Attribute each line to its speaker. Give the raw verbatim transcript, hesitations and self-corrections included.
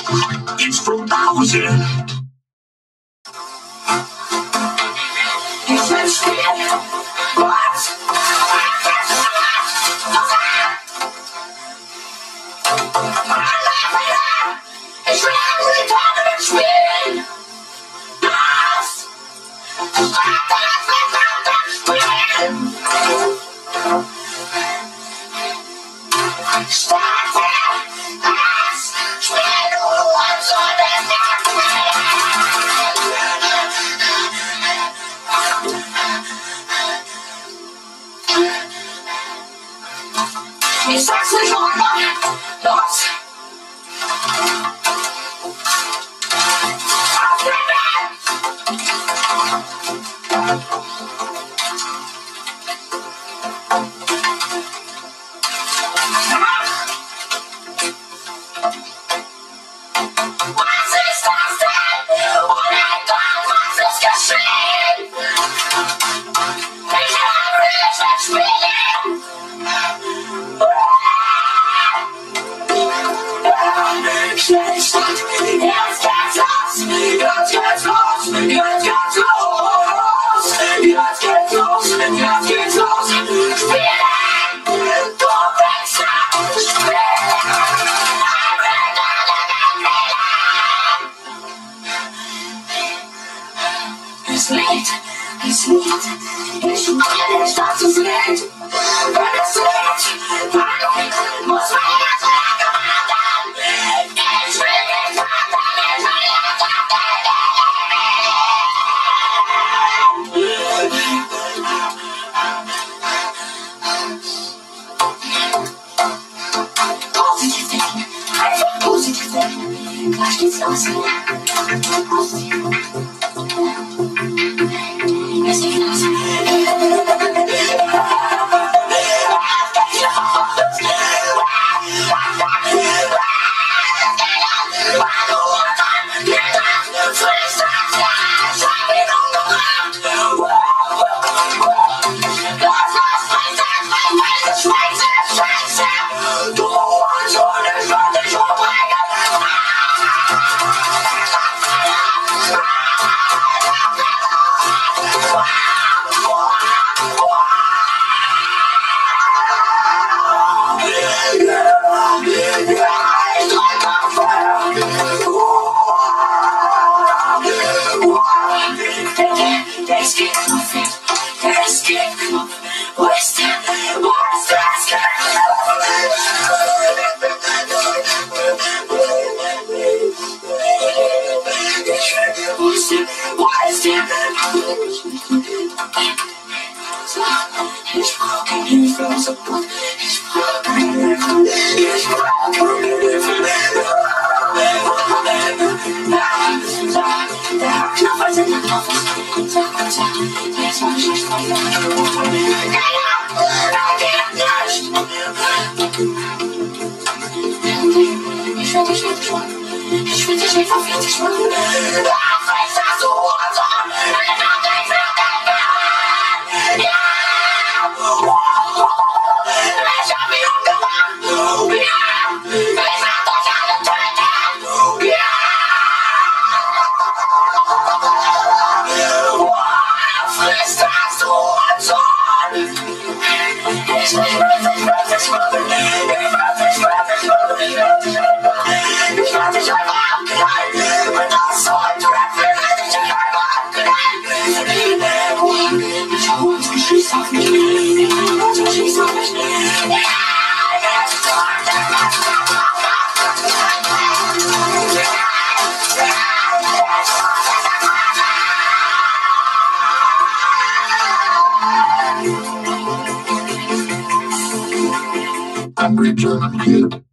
Speaker 1: It's from thousand. It's a skin. What? It's an ugly dominant spin. Yes. Stop it! Yes! Spin what's on the It's actually normal. What? What's this constant? What I got, what's this machine? It's not rich, it's spinning. It's not, it's gets lost, it gets lost, it gets lost, it gets lost, it gets lost, spinning. Don't think so, spinning. It's late, it's late, it's late, it's not so late, but it's late, finally, must be as like a mountain, it's really something, it's really Positive thinking, I think positive thinking, gleich geht's los, positiv. Es geht los. There's kick off it, there's kick off. What's that? What's that? What's that? What's that? He's broken, he feels apart. He's broken, he's broken, he's broken. Knoppers in the knoppers, tap, tap, there's one she's from the water. Get up, I can't touch. Ich will dich nicht schwimmen, ich will dich nicht verfehlt schwimmen. Lass mich das zu Wasser, ich hab dich für den Mann. Ja! Ich hab mich umgebracht. Ja! Ich hab euch alle töten. Ja! Frisst das zu Wasser. Ich will dich, ich will dich, ich will dich, ich will dich, ich will dich, ich will dich. Ich werde dich einfach abknallen, mit das Zeug treffen, will ich dich einfach abknallen. Ich hau uns geschießt auf mich, ich hau uns geschießt auf mich. Angry German kid.